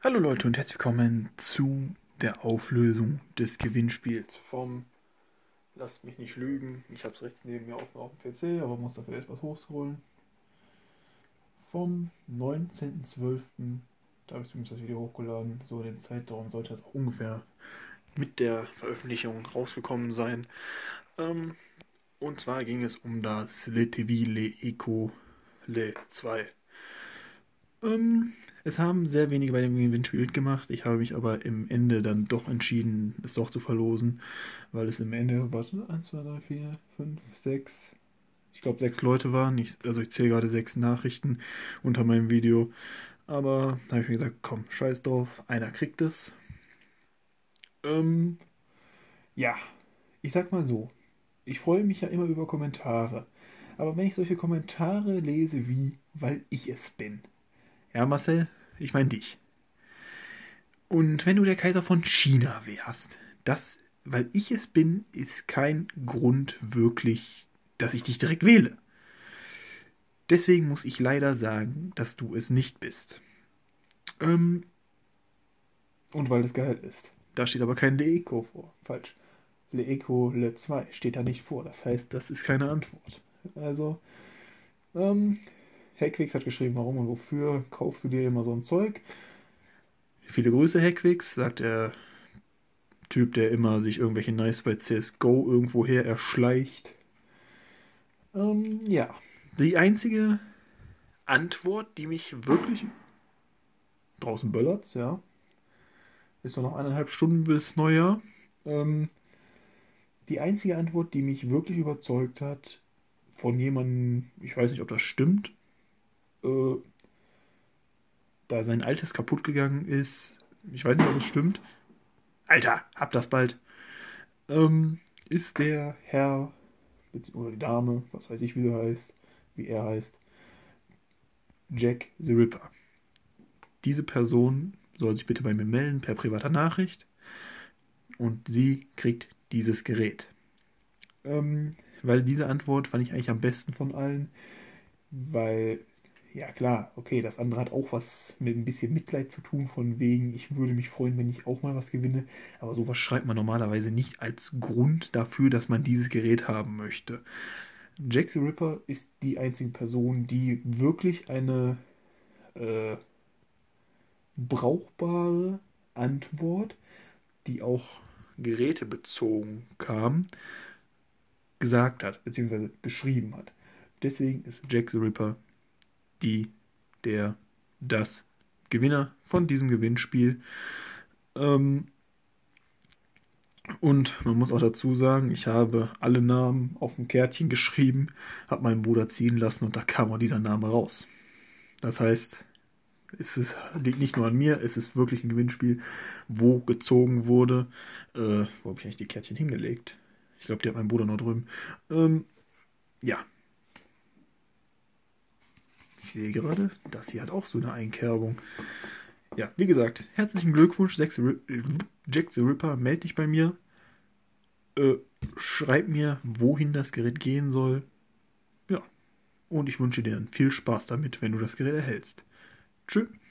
Hallo Leute und herzlich willkommen zu der Auflösung des Gewinnspiels vom, lasst mich nicht lügen, ich habe es rechts neben mir offen auf dem PC, aber muss dafür etwas hochscrollen, vom 19.12., da habe ich zumindest das Video hochgeladen, so in den Zeitraum sollte das auch ungefähr mit der Veröffentlichung rausgekommen sein. Und zwar ging es um das Le TV Le Eco Le 2. Es haben sehr wenige bei dem Gewinnspiel mitgemacht. Ich habe mich aber im Ende dann doch entschieden, es doch zu verlosen, weil es im Ende, warte, 1, 2, 3, 4, 5, 6, ich glaube 6 Leute waren. Also ich zähle gerade 6 Nachrichten unter meinem Video. Aber da habe ich mir gesagt, komm, scheiß drauf, einer kriegt es. Ja, ich sag mal so, ich freue mich ja immer über Kommentare. Aber wenn ich solche Kommentare lese wie, weil ich es bin. Ja, Marcel, ich meine dich. Und wenn du der Kaiser von China wärst, das, weil ich es bin, ist kein Grund wirklich, dass ich dich direkt wähle. Deswegen muss ich leider sagen, dass du es nicht bist. Und weil es geil ist. Da steht aber kein Leeco vor. Falsch. Leeco Le 2 steht da nicht vor. Das heißt, das ist keine Antwort. Also, Heckwix hat geschrieben, warum und wofür kaufst du dir immer so ein Zeug? Viele Grüße, Heckwix, sagt der Typ, der immer sich irgendwelche Knives bei CSGO irgendwo her erschleicht. Ja. Die einzige Antwort, die mich wirklich... Draußen böllert's, ja. Ist noch 1,5 Stunden bis Neujahr. Die einzige Antwort, die mich wirklich überzeugt hat, von jemandem, ich weiß nicht, ob das stimmt, da sein altes kaputt gegangen ist, ich weiß nicht, ob es stimmt. Alter, hab das bald. Ist der Herr oder die Dame, was weiß ich, wie er heißt, Jack the Ripper. Diese Person soll sich bitte bei mir melden per privater Nachricht und sie kriegt dieses Gerät. Weil diese Antwort fand ich eigentlich am besten von allen, weil, ja klar, okay, das andere hat auch was mit ein bisschen Mitleid zu tun, von wegen, ich würde mich freuen, wenn ich auch mal was gewinne, aber sowas schreibt man normalerweise nicht als Grund dafür, dass man dieses Gerät haben möchte. Jack the Ripper ist die einzige Person, die wirklich eine brauchbare Antwort, die auch gerätebezogen kam, gesagt hat, beziehungsweise geschrieben hat. Deswegen ist Jack the Ripper das Gewinner von diesem Gewinnspiel. Und man muss auch dazu sagen, ich habe alle Namen auf dem Kärtchen geschrieben, habe meinen Bruder ziehen lassen und da kam auch dieser Name raus. Das heißt, liegt nicht nur an mir, es ist wirklich ein Gewinnspiel, wo gezogen wurde. Wo habe ich eigentlich die Kärtchen hingelegt? Ich glaube, die hat mein Bruder noch drüben. Ja. Ich sehe gerade, das hier hat auch so eine Einkerbung. Ja, wie gesagt, herzlichen Glückwunsch, Jack the Ripper, melde dich bei mir. Schreib mir, wohin das Gerät gehen soll. Ja, und ich wünsche dir dann viel Spaß damit, wenn du das Gerät erhältst. Tschüss.